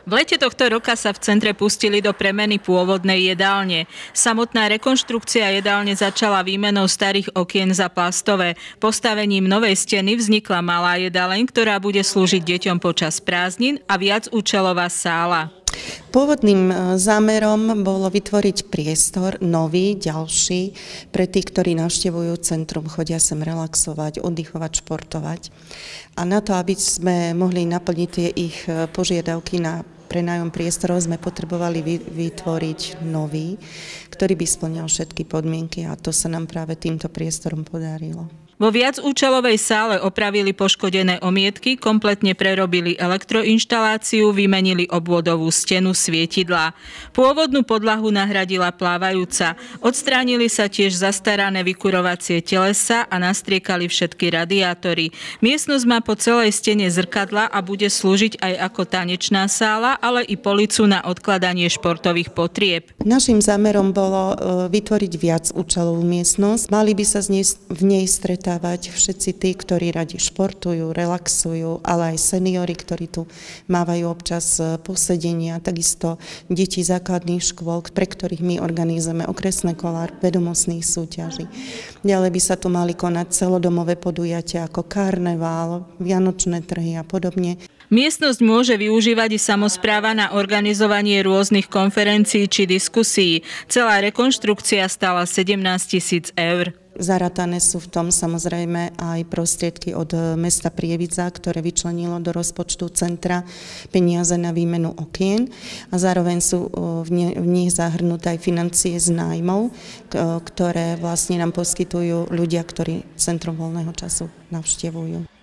V lete tohto roka sa v centre pustili do premeny pôvodnej jedálne. Samotná rekonštrukcia jedálne začala výmenou starých okien za plastové. Postavením novej steny vznikla malá jedáleň, ktorá bude slúžiť deťom počas prázdnin a viacúčelová sála. Pôvodným zámerom bolo vytvoriť priestor nový, ďalší, pre tých, ktorí navštevujú centrum, chodia sem relaxovať, oddychovať, športovať. A na to, aby sme mohli naplniť tie ich požiadavky na prenájom priestorov, sme potrebovali vytvoriť nový, ktorý by spĺňal všetky podmienky, a to sa nám práve týmto priestorom podarilo. Vo viacúčelovej sále opravili poškodené omietky, kompletne prerobili elektroinštaláciu, vymenili obvodovú stenu, svietidlá. Pôvodnú podlahu nahradila plávajúca. Odstránili sa tiež zastarané vykurovacie telesa a nastriekali všetky radiátory. Miestnosť má po celej stene zrkadla a bude slúžiť aj ako tanečná sála, ale i policu na odkladanie športových potrieb. Naším zámerom bolo vytvoriť viacúčelovú miestnosť. Mali by sa v nej stretávať všetci tí, ktorí radi športujú, relaxujú, ale aj seniori, ktorí tu mávajú občas posedenia, takisto deti základných škôl, pre ktorých my organizujeme okresné kolá vedomostných súťaží. Ďalej by sa tu mali konať celodomové podujatia ako karneval, vianočné trhy a podobne. Miestnosť môže využívať i samospráva na organizovanie rôznych konferencií či diskusí. Celá rekonštrukcia stála 17 000 eur. Zaratané sú v tom samozrejme aj prostriedky od mesta Prievidza, ktoré vyčlenilo do rozpočtu centra peniaze na výmenu okien, a zároveň sú v nich zahrnuté aj financie z nájmov, ktoré vlastne nám poskytujú ľudia, ktorí Centrum voľného času navštevujú.